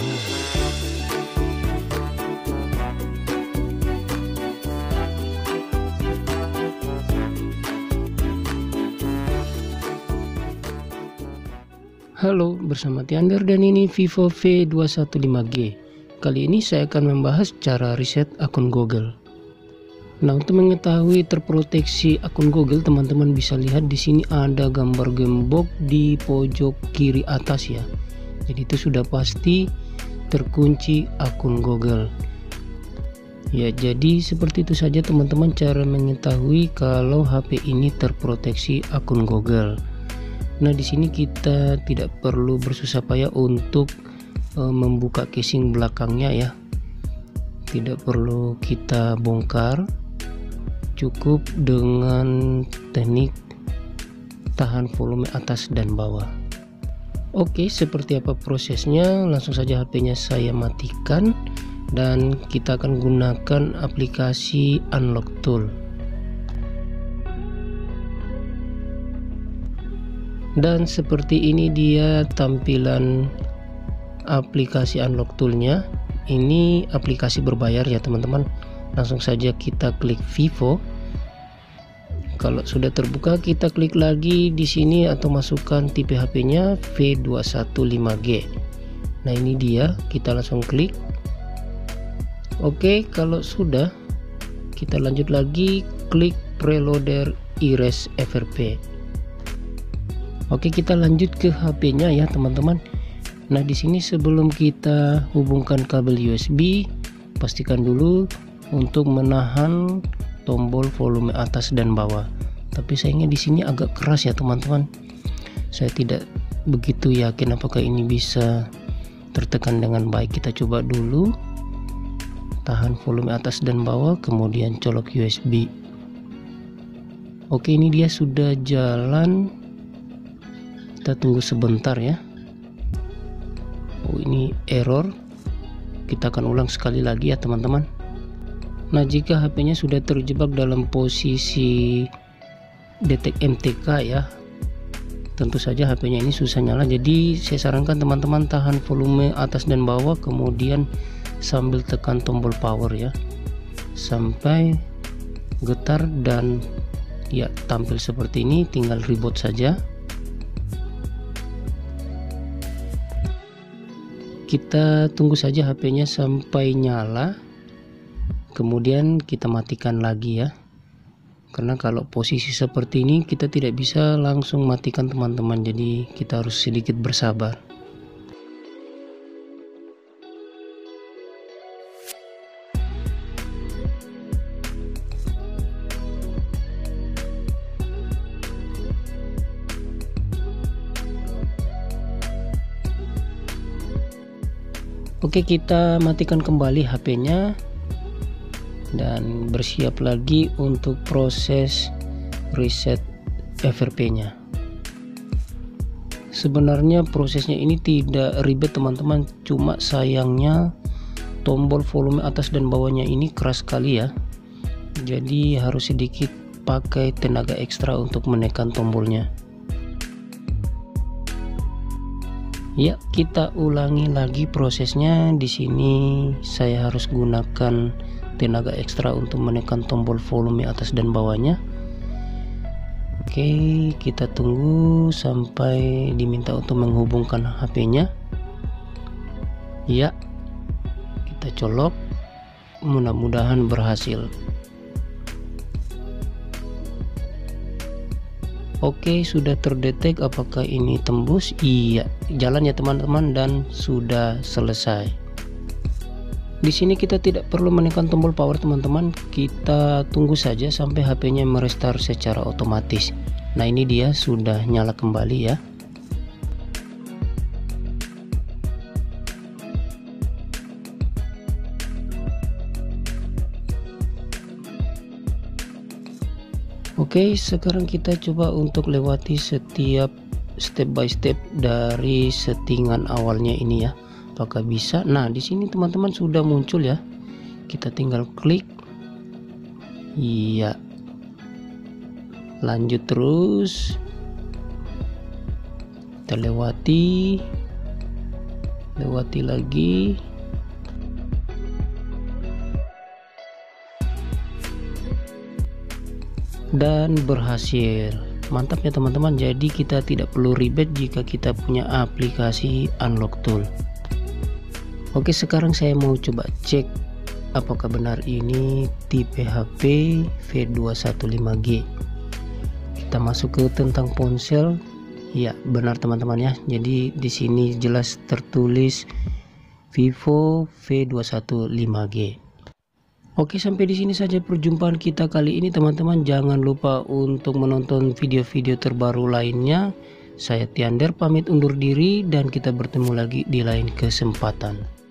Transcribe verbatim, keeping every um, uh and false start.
Halo, bersama Tiander dan ini Vivo V dua satu lima G. Kali ini saya akan membahas cara reset akun Google. Nah, untuk mengetahui terproteksi akun Google, teman-teman bisa lihat di sini ada gambar gembok di pojok kiri atas ya. Jadi itu sudah pasti terkunci akun Google. Ya, jadi seperti itu saja teman-teman cara mengetahui kalau H P ini terproteksi akun Google. Nah, di sini kita tidak perlu bersusah payah untuk e, membuka casing belakangnya ya. Tidak perlu kita bongkar. Cukup dengan teknik tahan volume atas dan bawah. Oke, seperti apa prosesnya? Langsung saja H P-nya saya matikan dan kita akan gunakan aplikasi Unlock Tool. Dan seperti ini dia tampilan aplikasi Unlock Tool-nya. Ini aplikasi berbayar ya teman-teman. Langsung saja kita klik Vivo. Kalau sudah terbuka, kita klik lagi di sini atau masukkan tipe H P-nya V dua satu lima G. Nah, ini dia, kita langsung klik. Oke, kalau sudah, kita lanjut lagi klik Preloader Erase F R P. Oke, kita lanjut ke H P-nya ya teman-teman. Nah, di sini sebelum kita hubungkan kabel U S B, pastikan dulu untuk menahan tombol volume atas dan bawah. Tapi sayangnya di sini agak keras ya teman-teman. Saya tidak begitu yakin apakah ini bisa tertekan dengan baik. Kita coba dulu. Tahan volume atas dan bawah, kemudian colok U S B. Oke, ini dia sudah jalan. Kita tunggu sebentar ya. Oh, ini error. Kita akan ulang sekali lagi ya teman-teman. Nah, jika H P-nya sudah terjebak dalam posisi detect M T K ya, tentu saja H P-nya ini susah nyala. Jadi saya sarankan teman-teman tahan volume atas dan bawah, kemudian sambil tekan tombol power ya, sampai getar dan ya tampil seperti ini. Tinggal reboot saja. Kita tunggu saja H P-nya sampai nyala, kemudian kita matikan lagi ya. Karena kalau posisi seperti ini kita tidak bisa langsung matikan teman-teman, jadi kita harus sedikit bersabar. Oke, kita matikan kembali H P-nya dan bersiap lagi untuk proses reset F R P-nya. Sebenarnya prosesnya ini tidak ribet teman-teman, cuma sayangnya tombol volume atas dan bawahnya ini keras sekali ya. Jadi harus sedikit pakai tenaga ekstra untuk menekan tombolnya. Ya, kita ulangi lagi prosesnya. Di sini saya harus gunakan tenaga ekstra untuk menekan tombol volume atas dan bawahnya. Oke, kita tunggu sampai diminta untuk menghubungkan H P-nya. Ya, kita colok. Mudah-mudahan berhasil. Oke, sudah terdetek. Apakah ini tembus? Iya, jalan ya teman-teman, dan sudah selesai. Di sini kita tidak perlu menekan tombol power teman-teman. Kita tunggu saja sampai H P-nya merestart secara otomatis. Nah, ini dia sudah nyala kembali ya. Oke, sekarang kita coba untuk lewati setiap step by step dari settingan awalnya ini ya. Apakah bisa? Nah, di sini teman-teman sudah muncul ya. Kita tinggal klik. Iya. Lanjut terus. Kita lewati. lewati lagi. Dan berhasil. Mantap ya teman-teman. Jadi kita tidak perlu ribet jika kita punya aplikasi Unlock Tool. Oke, sekarang saya mau coba cek apakah benar ini tipe H P V dua satu lima G. Kita masuk ke tentang ponsel. Ya, benar teman-teman ya. Jadi di sini jelas tertulis Vivo V dua satu lima G. Oke, sampai di sini saja perjumpaan kita kali ini teman-teman. Jangan lupa untuk menonton video-video terbaru lainnya. Saya Tiander pamit undur diri dan kita bertemu lagi di lain kesempatan.